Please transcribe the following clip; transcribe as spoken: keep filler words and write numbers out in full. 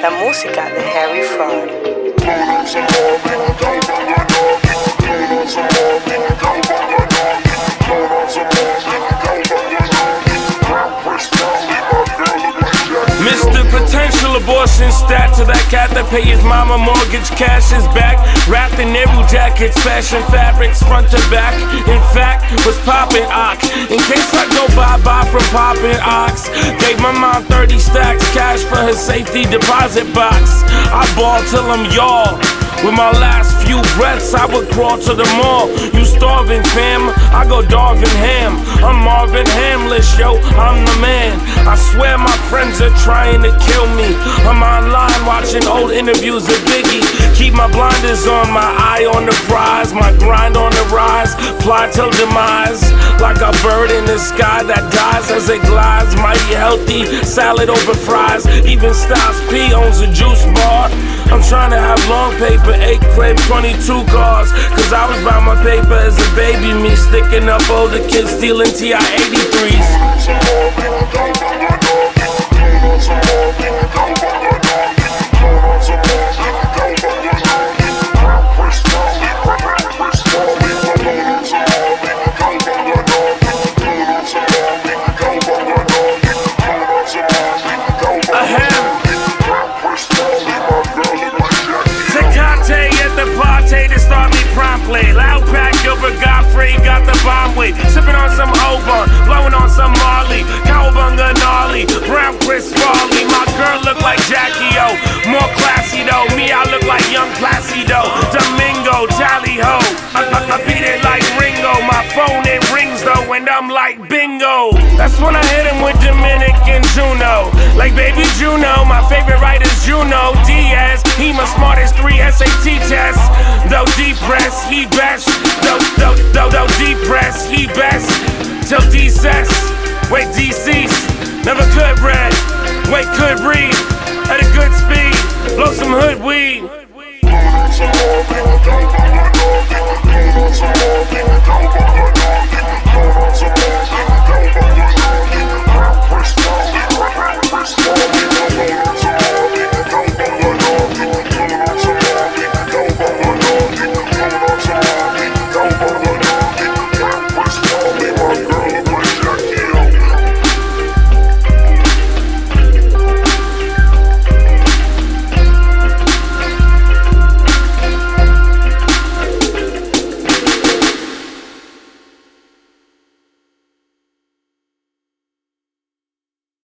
la música de Harry Fraud. Mister Potential Abortion stat to that cat that pay his mama mortgage, cash is back. Wrapped in Nehru jackets, fashion fabrics, front to back. In fact, was popping ox. In case I go bye-bye from popping ox. Gave my mom thirty stacks, cash for her safety deposit box. I ball till I'm y'all. With my last few breaths, I would crawl to the mall. You starving, fam? I go Darvin Ham. I'm Marvin Hamlish, yo, I'm the man. I swear my friends are trying to kill me. I'm online watching old interviews of Biggie. Keep my blinders on, my eye on the prize. My grind on the rise, fly till demise. Like a bird in the sky that dies as it glides. Mighty healthy, salad over fries. Even Styles P owns a juice bar. I'm trying to have long paper, eight crib, twenty-two cars. Cause I was by my paper as a baby, me sticking up older kids stealing T I eighty-threes. Loud pack, Gilbert Godfrey got the bomb weight. Sipping on some Oban, blowing on some Marley. Cowabunga Gnarly, brown Chris Farley. My girl look like Jackie O, more classy though. Me, I look like young Placido. Domingo, tally ho. I, I, I beat it like Ringo. My phone it rings though, and I'm like bingo. That's when I hit him with Dominican Juno. Like baby Juno, my favorite writer's Juno Diaz. He my smartest three S A T tests. Though depressed, he best. Though, though, though, though depressed, he best. Till decess, wait deceased. Never could read, wait could read. At a good speed, blow some hood weed.